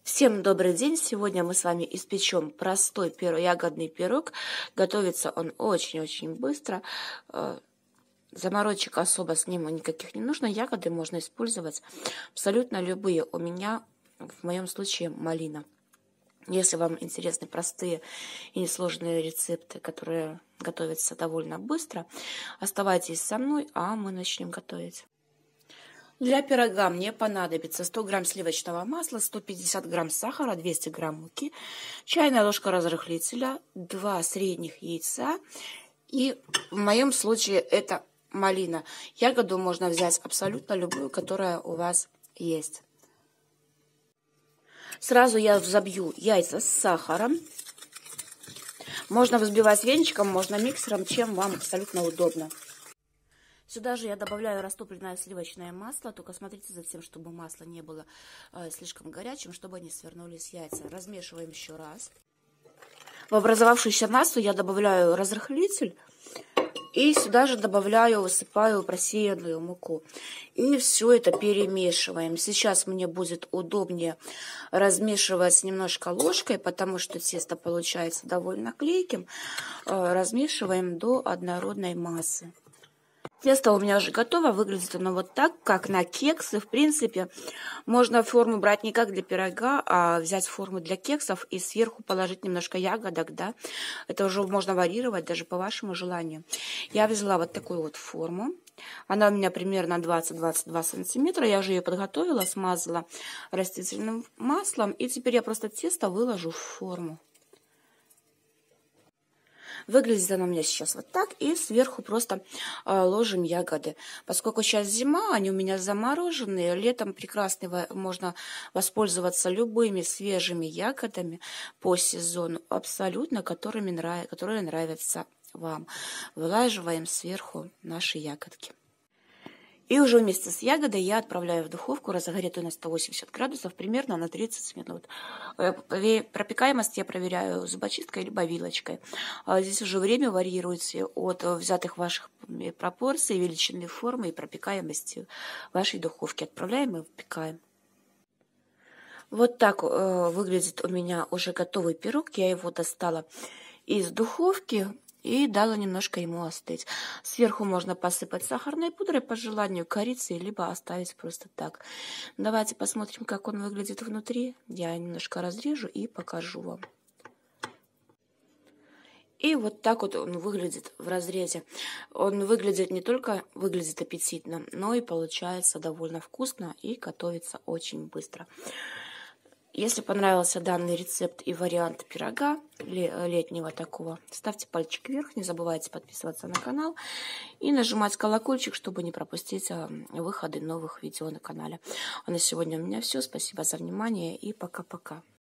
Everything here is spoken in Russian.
Всем добрый день! Сегодня мы с вами испечем простой ягодный пирог. Готовится он очень-очень быстро. Заморочек особо с ним никаких не нужно. Ягоды можно использовать абсолютно любые. У меня, в моем случае, малина. Если вам интересны простые и несложные рецепты, которые готовятся довольно быстро, оставайтесь со мной, а мы начнем готовить. Для пирога мне понадобится 100 грамм сливочного масла, 150 грамм сахара, 200 грамм муки, чайная ложка разрыхлителя, 2 средних яйца и в моем случае это малина. Ягоду можно взять абсолютно любую, которая у вас есть. Сразу я взобью яйца с сахаром. Можно взбивать венчиком, можно миксером, чем вам абсолютно удобно. Сюда же я добавляю растопленное сливочное масло, только смотрите за тем, чтобы масло не было слишком горячим, чтобы не свернулись яйца. Размешиваем еще раз. В образовавшуюся массу я добавляю разрыхлитель и сюда же высыпаю просеянную муку. И все это перемешиваем. Сейчас мне будет удобнее размешивать немножко ложкой, потому что тесто получается довольно клейким. Размешиваем до однородной массы. Тесто у меня уже готово, выглядит оно вот так, как на кексы. В принципе, можно форму брать не как для пирога, а взять форму для кексов и сверху положить немножко ягодок, да. Это уже можно варьировать даже по вашему желанию. Я взяла вот такую вот форму. Она у меня примерно 20-22 сантиметра. Я уже ее подготовила, смазала растительным маслом. И теперь я просто тесто выложу в форму. Выглядит она у меня сейчас вот так. И сверху просто ложим ягоды. Поскольку сейчас зима, они у меня замороженные. Летом прекрасно можно воспользоваться любыми свежими ягодами по сезону. Абсолютно, которые нравятся вам. Вылаживаем сверху наши ягодки. И уже вместе с ягодой я отправляю в духовку, разогретую на 180 градусов, примерно на 30 минут. Пропекаемость я проверяю зубочисткой либо вилочкой. Здесь уже время варьируется от взятых ваших пропорций, величины формы и пропекаемости вашей духовки. Отправляем и выпекаем. Вот так выглядит у меня уже готовый пирог. Я его достала из духовки и дала немножко ему остыть. Сверху можно посыпать сахарной пудрой по желанию, корицей, либо оставить просто так. Давайте посмотрим, как он выглядит внутри. Я немножко разрежу и покажу вам. И вот так вот он выглядит в разрезе. Он выглядит не только выглядит аппетитно, но и получается довольно вкусно и готовится очень быстро. Если понравился данный рецепт и вариант пирога летнего такого, ставьте пальчик вверх, не забывайте подписываться на канал и нажимать колокольчик, чтобы не пропустить выходы новых видео на канале. А на сегодня у меня все. Спасибо за внимание и пока-пока.